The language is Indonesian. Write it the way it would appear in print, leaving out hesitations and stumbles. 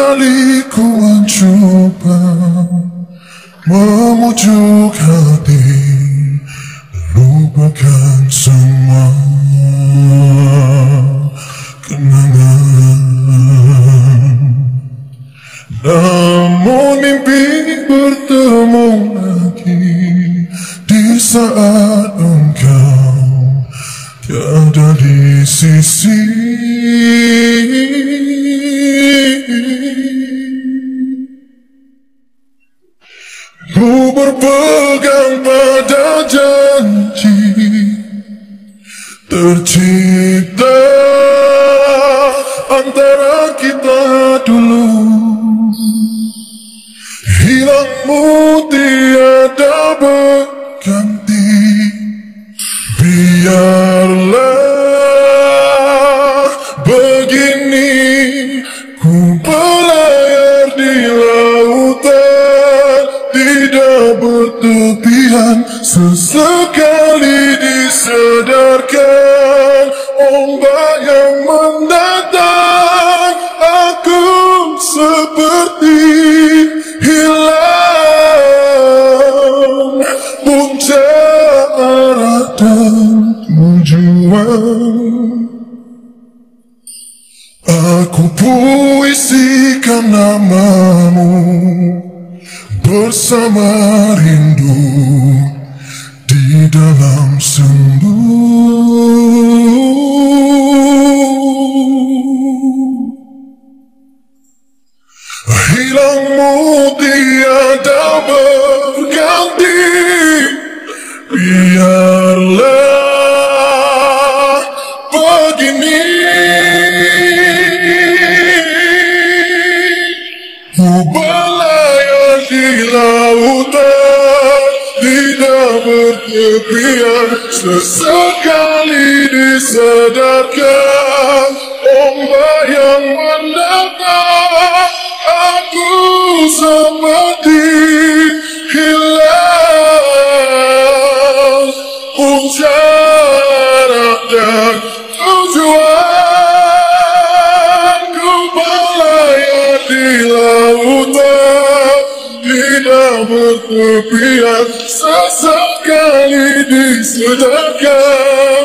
kali ku mencoba memujuk hati, lupakan semua kenangan. Namun mimpi bertemu lagi di saat engkau tiada di sisi. Ku berpegang pada janji tercipta antara kita dulu. Hilangmu tiada berganti, biarlah begini ku berlayar di lautan tidak bertepian. Sesekali disadarkan ombak yang mendatang, aku seperti hilang puncak arah dan tujuan. Aku puisikan namamu bersama rindu di dalam sendu. Hilangmu tiada berganti, biarlah begini ku berlayar di lautan tidak bertepian. Sesekali disadarkan ombak yang mendatang, aku seperti hilang puncak dan tujuan. Ku berlayar di lautan tidak bertepian. Sesekali disadarkan